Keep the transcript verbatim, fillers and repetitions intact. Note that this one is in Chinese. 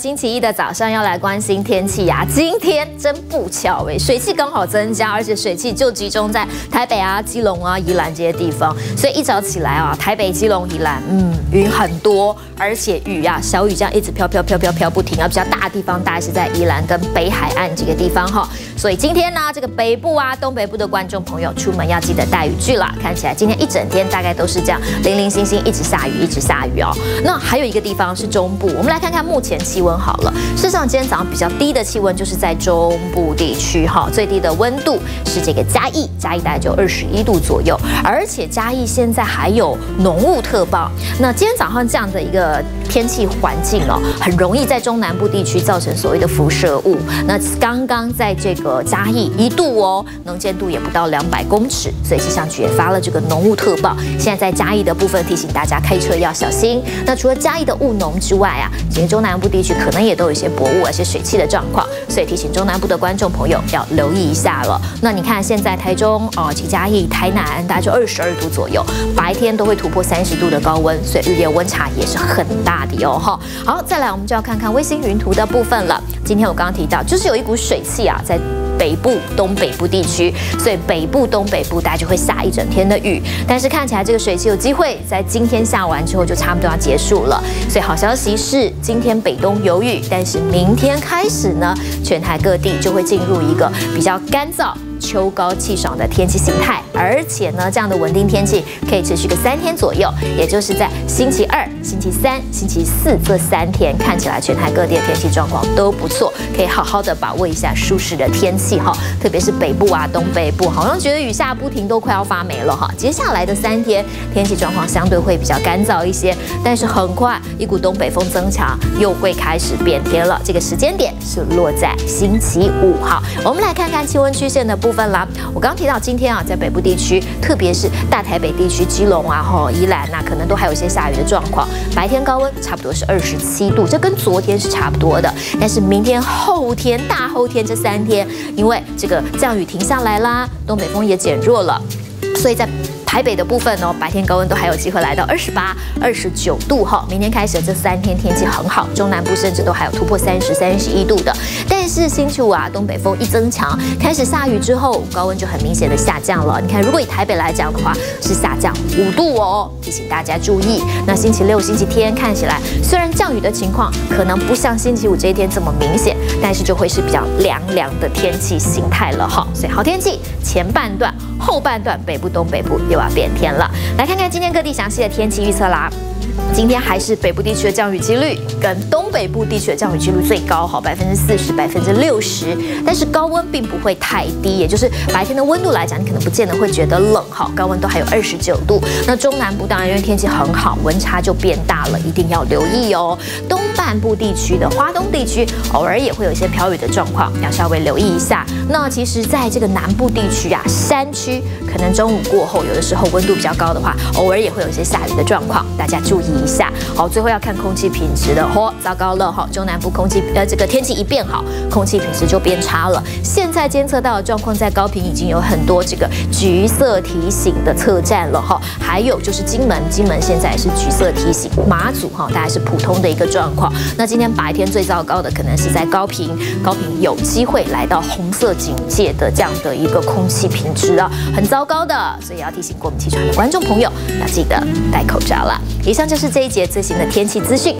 星期一的早上要来关心天气呀、啊，今天真不巧哎，水汽刚好增加，而且水汽就集中在台北啊、基隆啊、宜兰这些地方，所以一早起来啊，台北、基隆、宜兰，嗯，云很多，而且雨啊，小雨这样一直飘飘飘飘飘不停啊，比较大的地方大概是在宜兰跟北海岸这个地方哈，所以今天呢，这个北部啊、东北部的观众朋友出门要记得带雨具啦。看起来今天一整天大概都是这样零零星星一直下雨，一直下雨哦。那还有一个地方是中部，我们来看看目前气温。好了，事实上今天早上比较低的气温就是在中部地区哈，最低的温度是这个嘉义，嘉义大概就二十一度左右，而且嘉义现在还有浓雾特报。那今天早上这样的一个天气环境哦，很容易在中南部地区造成所谓的辐射雾。那刚刚在这个嘉义一度哦，能见度也不到两百公尺，所以气象局也发了这个浓雾特报。现在在嘉义的部分提醒大家开车要小心。那除了嘉义的雾浓之外啊，其实中南部地区可能也都有一些薄雾，而且水汽的状况，所以提醒中南部的观众朋友要留意一下了。那你看现在台中哦、嘉义、台南大概就二十二度左右，白天都会突破三十度的高温，所以日夜温差也是很大的哦哈。好，再来我们就要看看卫星云图的部分了。今天我刚刚提到，就是有一股水汽啊在北部、东北部地区，所以北部、东北部大家就会下一整天的雨。但是看起来这个水汽有机会在今天下完之后就差不多要结束了。所以好消息是，今天北东有雨，但是明天开始呢，全台各地就会进入一个比较干燥、秋高气爽的天气形态，而且呢，这样的稳定天气可以持续个三天左右，也就是在星期二、星期三、星期四这三天，看起来全台各地的天气状况都不错，可以好好的把握一下舒适的天气哈。特别是北部啊、东北部，好像觉得雨下不停，都快要发霉了哈。接下来的三天天气状况相对会比较干燥一些，但是很快一股东北风增强，又会开始变天了。这个时间点是落在星期五哈。我们来看看气温曲线的部分啦。我刚刚提到今天啊，在北部地区，特别是大台北地区、基隆啊、吼宜兰啊，可能都还有一些下雨的状况。白天高温差不多是二十七度，这跟昨天是差不多的。但是明天、后天、大后天这三天，因为这个降雨停下来啦，东北风也减弱了，所以在台北的部分哦，白天高温都还有机会来到二十八、二十九度哈。明天开始这三天天气很好，中南部甚至都还有突破三十、三十一度的。但是星期五啊，东北风一增强，开始下雨之后，高温就很明显的下降了。你看，如果以台北来讲的话，是下降五度哦，提醒大家注意。那星期六、星期天看起来，虽然降雨的情况可能不像星期五这一天这么明显，但是就会是比较凉凉的天气形态了哈。所以好天气前半段、后半段北部、东北部又要变天了。来看看今天各地详细的天气预测啦。今天还是北部地区的降雨几率跟东北部地区的降雨几率最高，哈，百分之四十、百分之六十。但是高温并不会太低，也就是白天的温度来讲，你可能不见得会觉得冷，哈，高温都还有二十九度。那中南部当然因为天气很好，温差就变大了，一定要留意哦。东半部地区的花东地区偶尔也会有一些飘雨的状况，要稍微留意一下。那其实在这个南部地区啊，山区可能中午过后，有的时候温度比较高的话，偶尔也会有一些下雨的状况，大家注意一下。好，最后要看空气品质的，嚯、哦，糟糕了哈！中南部空气呃这个天气一变好，空气品质就变差了。现在监测到的状况，在高屏已经有很多这个橘色提醒的测站了哈，还有就是金门，金门现在也是橘色提醒，马祖哈大概是普通的一个状况。那今天白天最糟糕的可能是在高屏，高屏有机会来到红色警戒的这样的一个空气品质啊，很糟糕的，所以要提醒过敏气喘的观众朋友要记得戴口罩啦。以上就是这一节最新的天气资讯。